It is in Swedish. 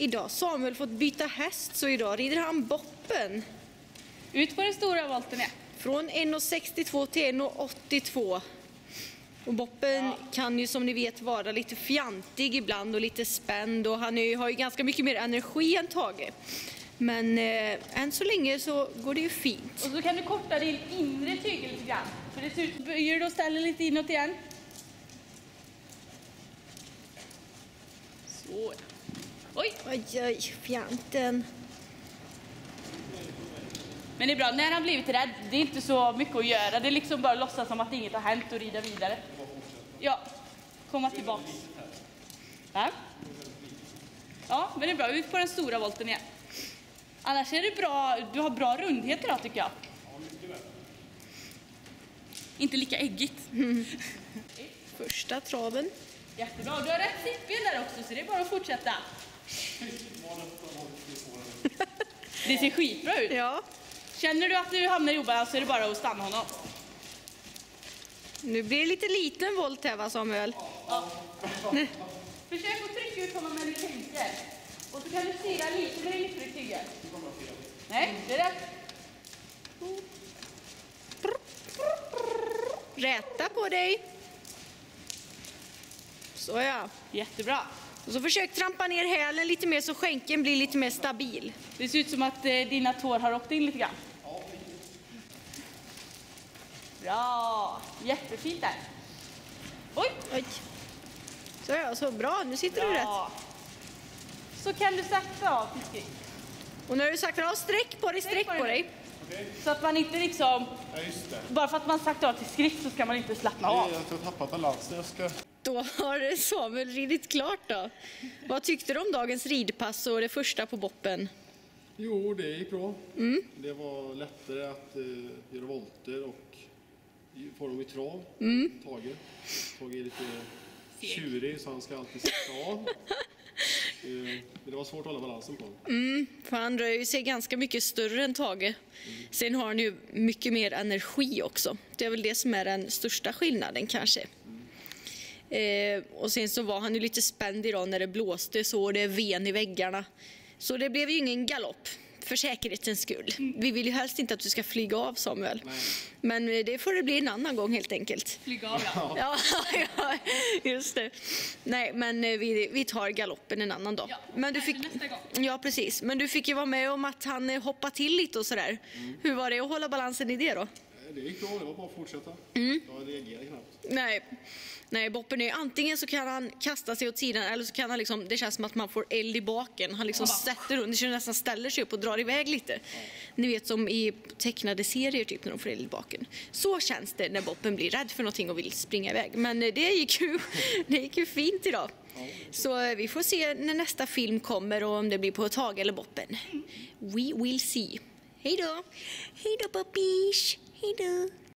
idag. Samuel fått byta häst, så idag rider han Boppen. Ut på den stora volten, ja. Från 1,62 till 1,82. Och Boppen kan ju som ni vet vara lite fjantig ibland och lite spänd. Och han har ju ganska mycket mer energi än Tage. Men än så länge så går det ju fint. Och så kan du korta din inre tygel lite grann. För det ser ut, böjer du och ställer lite inåt igen. Så. Oj! Oj, fjanten. Men det är bra, när han blivit rädd, det är inte så mycket att göra. Det är liksom bara låtsas som att inget har hänt och rida vidare. Ja, komma tillbaks. Ja, men det är bra. Ut på den stora volten igen. Annars är det bra, du har bra rundhet idag tycker jag. Inte lika äggigt. Första traven. Jättebra, du har rätt sittben där också så det är bara att fortsätta. Det ser skitbra ut. Ja. Känner du att du hamnar i obalans så är det bara att stanna honom. Nu blir det lite liten volt här, va, Samuel? Ja. Försök att trycka ut honom med din tänker. Och så kan du styra lite med din yttre tygel. Nej, det är rätt. Räta på dig. Så ja. Jättebra. Och så försök trampa ner hälen lite mer så skänken blir lite mer stabil. Det ser ut som att dina tår har åkt in lite grann. Bra. Jättefint där. Oj. Oj. Så ja, så bra. Nu sitter du rätt. Så kan du sakta av till skritt. Och nu har du sagt av sträck på dig, sträck på dig. Okay. Så att man inte liksom... Ja, just det. Bara för att man sagt av till skritt så ska man inte slappna av. Jag har tappat balansen. Jag ska... Då har Samuel ridit klart då. Vad tyckte du om dagens ridpass och det första på Boppen? Jo, det gick bra. Det var lättare att göra volter och få dem i trav. Tage är lite tjurig så han ska alltid sätta av. Men det var svårt att hålla balansen på. För han rör ju sig ganska mycket större än Tage. Sen har han ju mycket mer energi också. Det är väl det som är den största skillnaden kanske. Och sen så var han ju lite spänd idag när det blåste så och det ven i väggarna. Så det blev ju ingen galopp för säkerhetens skull. Vi vill ju helst inte att du ska flyga av, Samuel. Nej. Men det får det bli en annan gång helt enkelt. Flyga av, Ja, ja, just det. Nej, men vi tar galoppen en annan dag. Ja, men du fick, nästa gång. ja, precis. Men du fick ju vara med om att han hoppade till lite och sådär. Hur var det att hålla balansen i det då? Det gick bra, det var bara att fortsätta. Jag reagerade knappt. Nej, Boppen är antingen så kan han kasta sig åt sidan eller så kan han liksom, det känns som att man får eld i baken. Han liksom sätter under sig, nästan ställer sig upp och drar iväg lite. Ni vet som i tecknade serier typ när de får eld i baken. Så känns det när Boppen blir rädd för någonting och vill springa iväg. Men det gick ju fint idag. Så vi får se när nästa film kommer och om det blir på Tage eller Boppen. We will see. Hej då! Hej då, puppies! Hej då!